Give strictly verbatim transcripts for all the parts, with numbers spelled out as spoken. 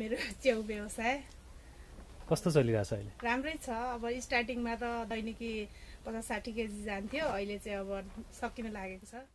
मेरो च्याउ व्यवसाय कस्तो चलिरहेछ अहिले? राम्रै छ। अब स्टार्टिङमा त दैनिकी पचास साठी केजी जान्थ्यो, अहिले चाहिँ अब सकिन लागेको छ।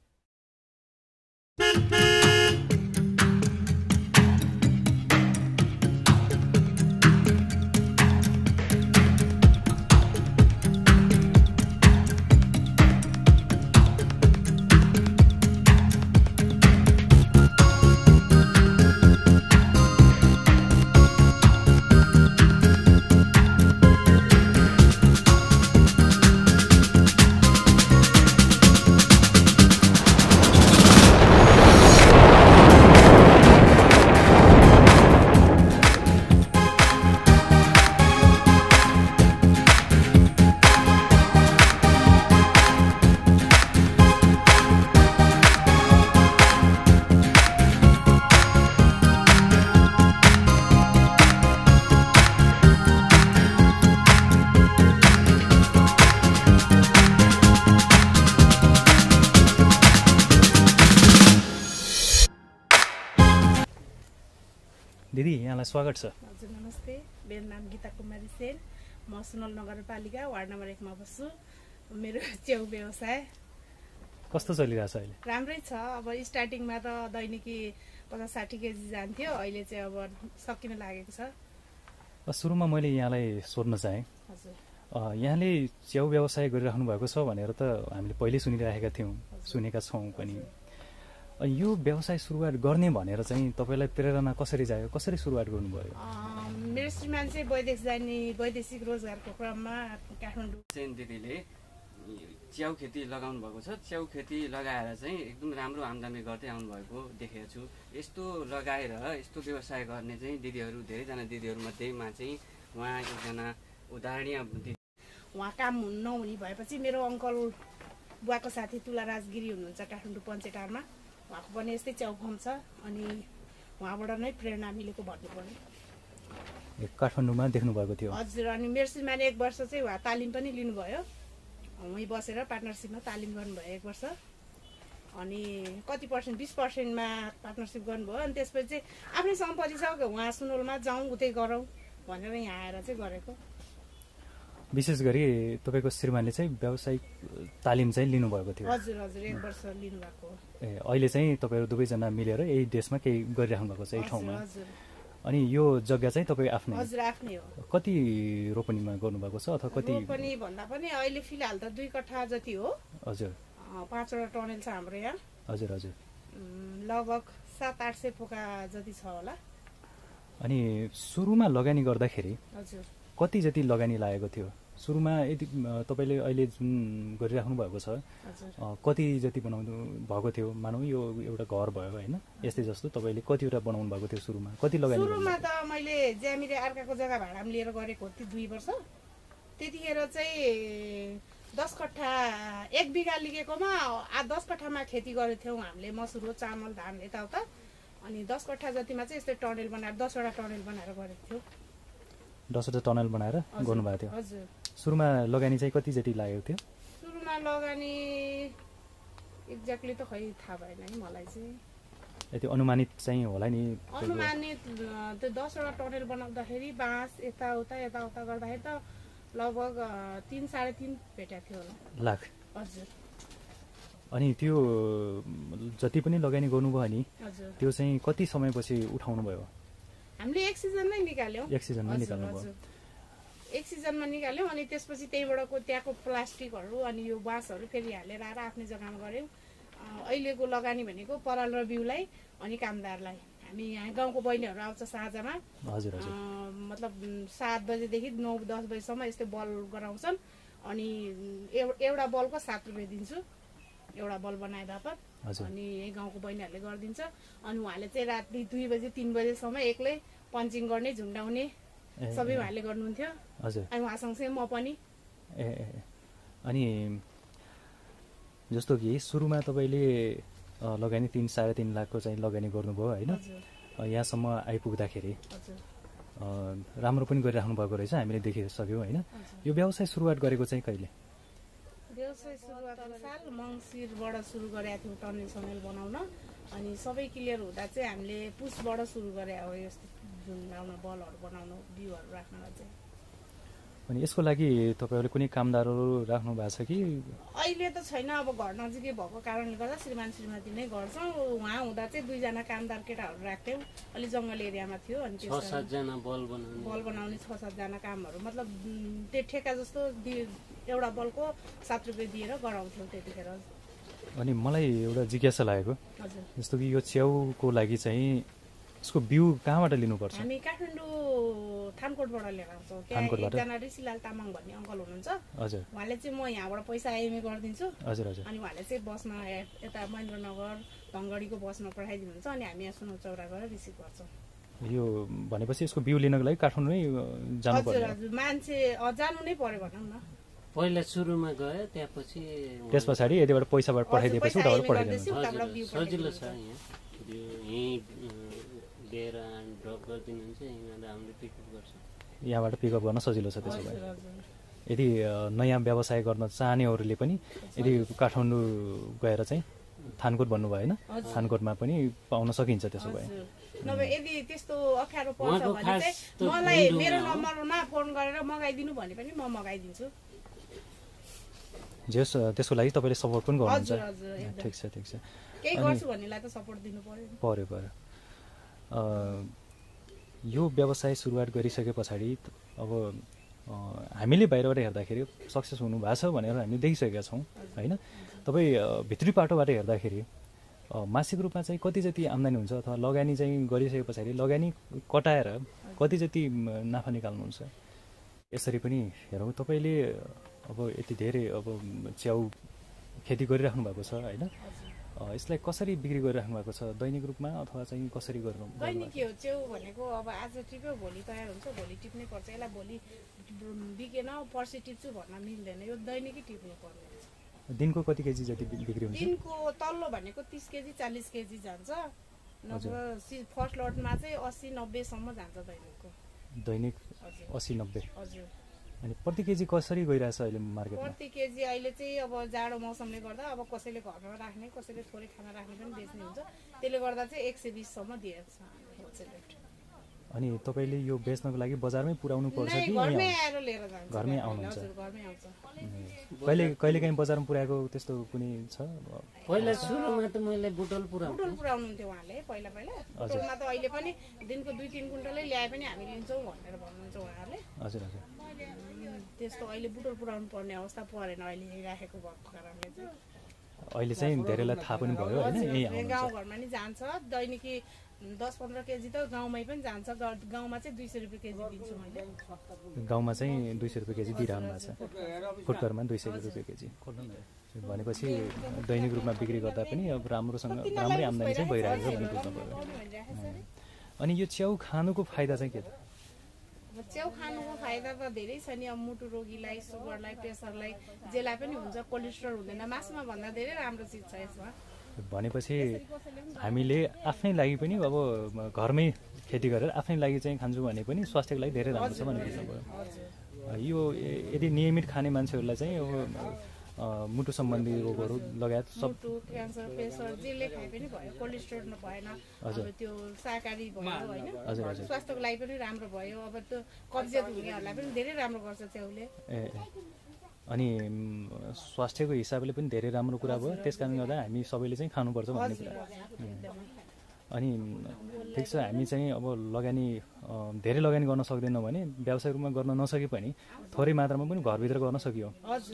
दिदी यहाँलाई स्वागत छ। हजुर नमस्ते, मेरो नाम गीता कुमारी सेन, म सुनौल नगरपालिका वार्ड नम्बर एकमा बस्छु। मेरो च्याउ व्यवसाय कस्तो चलिरहेछ अहिले? राम्रै छ। अब स्टार्टिङमा त दैनिकी पचास साठी केजी जान्थ्यो, अहिले चाहिँ अब सकिन लागेको छ। सुरुमा मैले यहाँलाई सोध्न चाहेँ, हजुर यहाँले च्याउ व्यवसाय गरिराख्नु भएको छ भनेर त हामीले पहिले सुनिरहेका थियौँ, सुनेका छौँ पनि। यो व्यवसाय सुरुवात गर्ने भनेर चाहिँ तपाईँलाई प्रेरणा कसरी जायो, कसरी सुरुवात गर्नुभयो? मेरो श्रीमान चाहिँ वैदेश जाने वैदेशिक रोजगारको क्रममा काठमाडौँ सेन दिदीले च्याउ खेती लगाउनु भएको छ। च्याउ खेती लगाएर चाहिँ एकदम राम्रो आम्दानी गर्दै आउनुभएको देखेको छु। यस्तो लगाएर यस्तो व्यवसाय गर्ने चाहिँ दिदीहरू धेरैजना दिदीहरूमध्येमा चाहिँ उहाँ एकजना उदाहरणीय दिदी। उहाँ काम नहुने भएपछि मेरो अङ्कल बुवाको साथी तुला राजगिरी हुनुहुन्छ काठमाडौँ पञ्चेटारमा, उहाँको पनि यस्तै च्याउ फर्म छ, अनि उहाँबाट नै प्रेरणा मिलेको भन्नु पर्यो। काठमाडौँमा देख्नुभएको थियो? हजुर। अनि मेरो श्रीमान एक वर्ष चाहिँ उहाँ तालिम पनि लिनुभयो, वहीँ बसेर पार्टनरसिपमा तालिम गर्नुभयो एक वर्ष। अनि कति पर्सेन्ट बिस पर्सेन्टमा पार्टनरसिप गर्नुभयो। अनि त्यसपछि चाहिँ आफ्नै सम्पत्ति छ, उहाँ सुनौलमा जाउँ उतै गरौँ भनेर यहाँ आएर चाहिँ गरेको। विशेष गरी तपाईँको श्रीमानले चाहिँ व्यावसायिक तालिम चाहिँ लिनुभएको थियो? हजुर हजुर, एक वर्ष लिनुभएको। ए अहिले चाहिँ तपाईँहरू दुवैजना मिलेर यही देशमा केही गरिराख्नु भएको छ यही ठाउँमा? अनि यो जग्गा चाहिँ तपाईँ आफ्नै? हजुर आफ्नै हो। कति रोपनीमा गर्नुभएको छ अथवा कति? रोपनी भन्दा पनि अहिले फिलहाल त दुई कट्ठा जति हो। हजुर। पाँचवटा टनेल छ हाम्रो यहाँ। हजुर हजुर। लगभग सात आठ सय पोका जति छ होला। अनि सुरुमा लगानी गर्दाखेरि हजुर कति जति लगानी लागेको थियो? सुरुमा यदि तपाईँले अहिले जुन गरिराख्नु भएको छ कति जति बनाउनु भएको थियो? मानौँ यो एउटा घर भयो होइन, यस्तै जस्तो तपाईँले कतिवटा बनाउनु भएको थियो सुरुमा? कति लगानी? सुरुमा त मैले ज्यामिरे अर्काको जग्गा भाडामा लिएर गरेको हो दुई वर्ष। त्यतिखेर चाहिँ दस कट्ठा एक बिघा लिगेकोमा दस कट्ठामा खेती गरेको थियौँ हामीले, मसुरो चामल धान यताउता। अनि दस कट्ठा जतिमा चाहिँ यस्तै टनेल बनाएर दसवटा टनेल बनाएर गरेको थियो। दसवटा टनल बनाएर गर्नुभएको थियो? हजुर। सुरुमा लगानी चाहिँ कति जति लागेको थियो? सुरुमा लगानी एक्ज्याक्टली त खै थाहा भएन है मलाई चाहिँ। यति अनुमानित चाहिँ होला नि? अनुमानित त्यो दसवटा टनेल बनाउँदाखेरि बाँस यताउता यताउता गर्दाखेरि त लगभग तिन साढे तिन भेटेको थियो होला लाख। हजुर। अनि त्यो जति पनि लगानी गर्नुभयो नि हजुर त्यो चाहिँ कति समयपछि उठाउनु भयो? हामीले एक सिजनमै निकाल्यौँ। एक सिजनमै निकाल्नु भयो? एक सिजनमा निकाल्यौँ। अनि त्यसपछि त्यहीँबाटको त्यहाँको प्लास्टिकहरू अनि यो बाँसहरू फेरि हालेर आएर आफ्नै जग्गामा गऱ्यौँ। अहिलेको लगानी भनेको पराल र बिउलाई अनि कामदारलाई। हामी यहाँ गाउँको बहिनीहरू आउँछ साँझमा। हजुर हजुर। मतलब सात बजेदेखि नौ दस बजीसम्म यस्तै बल गराउँछन्। अनि एउटा बलको सात रुपियाँ दिन्छु, एउटा बल बनाए बापत। अनि यही गाउँको बहिनीहरूले गरिदिन्छ। अनि उहाँले चाहिँ राति दुई बजे तिन बजेसम्म एक्लै पन्चिङ गर्ने झुन्डाउने सबै उहाँले गर्नुहुन्थ्यो। हजुर। अनि उहाँसँगसँगै म पनि। ए अनि जस्तो कि सुरुमा तपाईँले लगानी तिन साढे तिन लाखको चाहिँ लगानी गर्नुभयो होइन, यहाँसम्म आइपुग्दाखेरि राम्रो पनि गरिराख्नु भएको रहेछ, हामीले देखिसक्यौँ होइन। यो व्यवसाय सुरुवात गरेको चाहिँ कहिले? व्यवसाय सुरुवात साल मङ्सिरबाट सुरु गरेका थियौँ टनेल सनेल बनाउन। अनि सबै क्लियर हुँदा चाहिँ हामीले पुसबाट सुरु गरे हो यस्तो जुन लाउन बलहरू बनाउनु बिउहरू राख्नलाई चाहिँ। अनि यसको लागि तपाईँहरूले कुनै कामदारहरू राख्नु भएको छ कि? अहिले त छैन, अब घर नजिकै भएको कारणले गर्दा श्रीमान श्रीमती नै गर्छौँ। उहाँ हुँदा चाहिँ दुईजना कामदार केटाहरू राख्थ्यौँ, अलिक जङ्गल एरियामा थियो। अनि छ सातजना बल बनाउने बल बनाउने छ सातजना कामहरू, मतलब त्यो ठेका जस्तो एउटा बलको सात रुपियाँ दिएर गराउँथ्यौँ त्यतिखेर। अनि मलाई एउटा जिज्ञासा लागेको, जस्तो कि यो च्याउको लागि चाहिँ यसको बिउ कहाँबाट लिनुपर्छ? हामी काठमाडौँ थानकोटबाट लिएर आउँछौँ। एकजना ऋषिलाल तामाङ भन्ने अङ्कल हुनुहुन्छ, हजुर, उहाँले चाहिँ म यहाँबाट पैसा आइएमए गरिदिन्छु, हजुर हजुर, अनि उहाँले चाहिँ बसमा यता महेन्द्रनगर धनगढीको बसमा पठाइदिनुहुन्छ, अनि हामी यहाँ सुनौ चौरा गएर रिसिभ गर्छौँ। यो भनेपछि यसको बिउ लिनको लागि काठमाडौँ नै जानु पर्छ? हजुर हजुर, मान्छे जानु नै पर्यो भनौँ न। पहिला सुरुमा गयो, त्यसपछि त्यस पछाडि यतिबाट पैसाबाट पठाइदिएपछि उताबाट पठाइदिनु सजिलो छ। यहाँ यहीँ लिएर ड्रप गरिदिनुहुन्छ, यहीँबाट हामीले पिकअप गर्छौँ। यहाँबाट पिकअप गर्न सजिलो छ। त्यसो भए यदि नयाँ व्यवसाय गर्न चाहनेहरूले पनि यदि काठमाडौँ गएर चाहिँ थानकोट भन्नुभयो होइन, थानकोटमा पनि पाउन सकिन्छ। त्यसो भए नभए यदि त्यस्तो अप्ठ्यारो पर्छ भने चाहिँ मलाई मेरो नम्बरमा फोन गरेर मगाइदिनु भने पनि म मगाइदिन्छु। जस त्यसको लागि तपाईँले सपोर्ट पनि गर्नुहुन्छ? ठिक छ ठिक छ, केही गर्छु भन्नेलाई त सपोर्ट दिनु पर्यो पर्यो पर्यो। यो व्यवसाय सुरुवात गरिसके पछाडि अब हामीले बाहिरबाट हेर्दाखेरि सक्सेस हुनु भएको छ भनेर हामीले देखिसकेका छौँ होइन। तपाईँ भित्री पाटोबाट हेर्दाखेरि मासिक रूपमा चाहिँ कति जति आम्दानी हुन्छ, अथवा लगानी चाहिँ गरिसके पछाडि लगानी कटाएर कति जति नाफा निकाल्नुहुन्छ? यसरी पनि हेरौँ, तपाईँले अब यति धेरै अब च्याउ खेती गरिराख्नु भएको छ होइन, यसलाई कसरी बिक्री गरिराख्नु भएको छ? दैनिक रूपमा अथवा चाहिँ कसरी गर्नु? दैनिक हो च्याउ भनेको अब आज टिप्यो भोलि तयार हुन्छ, भोलि टिप्नै पर्छ। यसलाई भोलि बिकेन पर्सि टिप्छु भन्न मिल्दैन, यो दैनिकै टिप्नु पर्ने हुन्छ। दिनको कति केजी जति बिक्री हुन्छ? दिनको तल्लो भनेको तिस केजी चालिस केजी जान्छ, नभए फर्स्ट लटमा चाहिँ अस्सी नब्बेसम्म जान्छ दैनिकको। दैनिक अस्सी नब्बे? हजुर। अनि प्रति केजी कसरी गइरहेछ अहिले मार्केटमा? प्रति केजी अहिले चाहिँ अब जाडो मौसमले गर्दा अब कसैले घरमा राख्ने, कसैले थोरै खाना राख्ने पनि बेच्ने हुन्छ, त्यसले गर्दा चाहिँ एक सय बिससम्म दिएको छ होलसेल रेट। अनि तपाईँले यो बेच्नको लागि बजारमै पुर्याउनु पर्छ कि घरमै आएर लिएर जान्छ? घरमै आउनुहुन्छ? घरमै आउँछ। कहिले कहिले काहीँ बजारमा पुर्याएको त्यस्तो कुनै छ? पहिला सुरुमा त मैले बुटोल पुर्याउँ बुटोल पुर्याउनुहुन्थ्यो उहाँले पहिला पहिला। बुटोलमा त अहिले पनि दिनको दुई तिन कुन्टलै ल्याए पनि हामी लिन्छौँ भनेर भन्नुहुन्छ उहाँहरूले। हजुर हजुर। त्यस्तो अहिले बुटोल पुर्याउनु पर्ने अवस्था परेन अहिले राखेको भएको कारणले चाहिँ। अहिले चाहिँ धेरैलाई थाहा पनि भयो होइन, गाउँघरमा नि जान्छ दैनिकी दस पन्ध्र केजी त गाउँमै पनि जान्छ। गाउँमा चाहिँ दुई सय रुपियाँ केजी दिन्छु मैले। गाउँमा चाहिँ दुई सय रुपियाँ केजी दिइरहनु भएको छ, फुटकरमा दुई सय रुपियाँ केजी भनेपछि दैनिक रूपमा बिक्री गर्दा पनि अब राम्रोसँग राम्रै आम्दानी चाहिँ भइरहेको छ भन्ने बुझ्नु पऱ्यो। अनि यो च्याउ खानुको फाइदा चाहिँ के त? च्याउ खानुको फाइदा त धेरै छ नि। अब मुटु रोगीलाई, सुगरलाई, प्रेसरलाई, जेलाई पनि हुन्छ, कोलेस्ट्रोल हुँदैन। मासुमा भन्दा धेरै राम्रो चिज छ यसमा। भनेपछि हामीले आफ्नै लागि पनि अब घरमै खेती गरेर आफ्नै लागि चाहिँ खान्छु भने पनि स्वास्थ्यको लागि धेरै राम्रो छ भन्ने बुझ्नुभयो। यो यदि नियमित खाने मान्छेहरूलाई चाहिँ अब मुटु सम्बन्धी रोगहरू लगायत सब मुटु क्यान्सर, प्रेसर जेले खाए पनि भयो, कोलेस्ट्रोल भएन, अब त्यो शाकाहारी भयो होइन, स्वास्थ्यको लागि पनि राम्रो भयो। अब त्यो कब्जियत हुनेहरूलाई पनि धेरै राम्रो गर्छ च्याउले। ए अनि स्वास्थ्यको हिसाबले पनि धेरै राम्रो कुरा भयो, त्यस कारणले गर्दा हामी सबैले चाहिँ खानुपर्छ भन्ने कुरा। अनि ठिक छ, हामी चाहिँ अब लगानी धेरै लगानी गर्न सक्दैनौँ भने व्यावसायिक रूपमा गर्न नसके पनि थोरै मात्रामा पनि घरभित्र गर्न सकियो।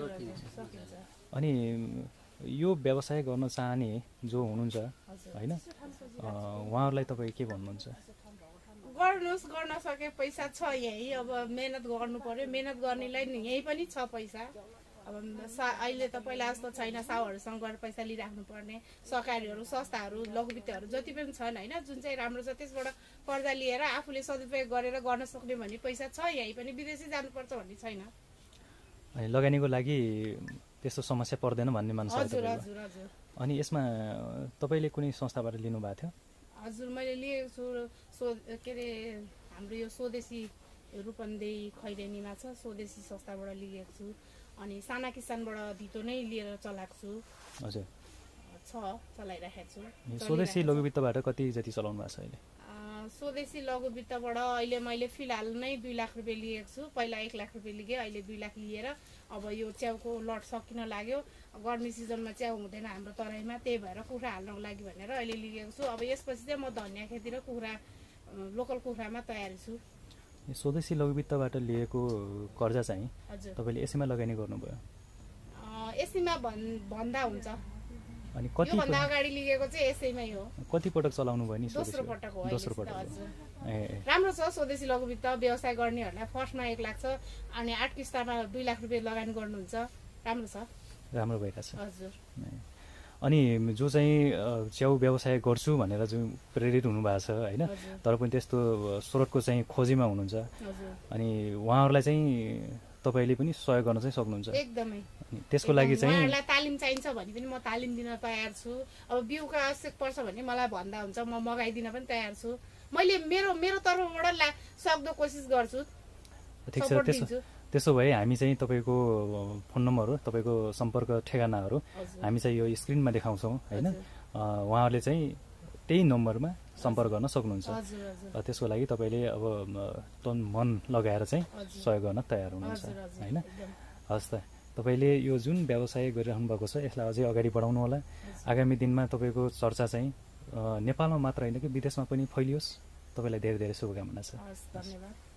अनि यो व्यवसाय गर्न चाहने जो हुनुहुन्छ होइन, उहाँहरूलाई तपाईँ के भन्नुहुन्छ? गर्नुहोस्, गर्न सके पैसा छ यहीँ। अब मेहनत गर्नु पर्यो, मेहनत गर्नेलाई यहीँ पनि छ पैसा। अब सा अहिले त पहिला जस्तो छैन, साउहरूसँग गएर पैसा लिइराख्नु पर्ने। सहकारीहरू, संस्थाहरू, लघुवित्तहरू जति पनि छन् होइन, जुन चाहिँ राम्रो छ त्यसबाट कर्जा लिएर आफूले सदुपयोग गरेर गर्न सक्ने भन्ने पैसा छ यहीँ पनि, विदेशी जानुपर्छ भन्ने छैन। अनि लगानीको लागि त्यस्तो समस्या पर्दैन भन्ने मान्छ? हजुर हजुर हजुर। अनि यसमा तपाईँले कुनै संस्थाबाट लिनुभएको थियो? हजुर, मैले लिएको छु। सो के अरे हाम्रो यो स्वदेशी रूपन्देही खैरेनीमा छ, स्वदेशी संस्थाबाट लिएको छु। अनि साना किसानबाट धितो नै लिएर चलाएको छु। हजुर, छ चलाइराखेको छु। स्वदेशी लघुवित्तबाट कति जति चलाउनु भएको छ अहिले? स्वदेशी लघु वित्तबाट अहिले मैले फिलहाल नै दुई लाख रुपियाँ लिएको छु। पहिला एक लाख रुपियाँ लिएँ, अहिले दुई लाख लिएर अब यो च्याउको लट सकिन लाग्यो। गर्मी सिजनमा च्याउ हुँदैन हाम्रो तराईमा, त्यही भएर कुखुरा हाल्नको लागि भनेर अहिले लिएको छु। अब यसपछि चाहिँ म धनियाँ खेती र कुखुरा लोकल कुखुरामा तयारी छु। स्वदेशी लघुवित्तबाट लिएको कर्जा चाहिँ तपाईँले यसैमा लगानी गर्नुभयो? यसैमा भन् भन्दा हुन्छ। अनि कति भन्दा अगाडि लिएको चाहिँ यसैमै हो। कति पटक चलाउनु भयो नि? दोस्रो पटक हो। दोस्रो पटक। ए राम्रो छ स्वदेशी लघुवित्त। व्यवसाय गर्नेहरूलाई फर्स्टमा एक लाख छ, अनि आठ किस्तामा दुई लाख रुपियाँ लगानी गर्नुहुन्छ। राम्रो छ, राम्रो भइरहेको छ। हजुर। अनि जो चाहिँ च्याउ व्यवसाय गर्छु भनेर जुन प्रेरित हुनुभएको छ होइन, तर पनि त्यस्तो स्रोतको चाहिँ खोजीमा हुनुहुन्छ, अनि उहाँहरूलाई चाहिँ तपाईँले पनि सहयोग गर्न चाहिँ सक्नुहुन्छ? एकदमै। त्यसको लागि चाहिँ उहाँहरूलाई तालिम चाहिन्छ भने पनि म तालिम दिन तयार छु। अब बिउको आवश्यक पर्छ भने मलाई भन्दा हुन्छ, म मगाइदिन पनि तयार छु। मैले मेरो मेरो तर्फबाट ला सक्दो कोसिस गर्छु। ठिक छ। त्यसो त्यसो भए हामी चाहिँ तपाईँको फोन नम्बरहरू, तपाईँको सम्पर्क ठेगानाहरू हामी चाहिँ यो स्क्रिनमा देखाउँछौँ होइन। उहाँहरूले चाहिँ त्यही नम्बरमा सम्पर्क गर्न सक्नुहुन्छ। त्यसको लागि तपाईँले अब तन मन लगाएर चाहिँ सहयोग गर्न तयार हुनुहुन्छ होइन। हस् त, तपाईँले यो जुन व्यवसाय गरिरहनु भएको छ यसलाई अझै अगाडि बढाउनु होला। आगामी दिनमा तपाईँको चर्चा चाहिँ नेपालमा मात्र होइन कि विदेशमा पनि फैलियोस्। तपाईँलाई धेरै धेरै शुभकामना छ। धन्यवाद।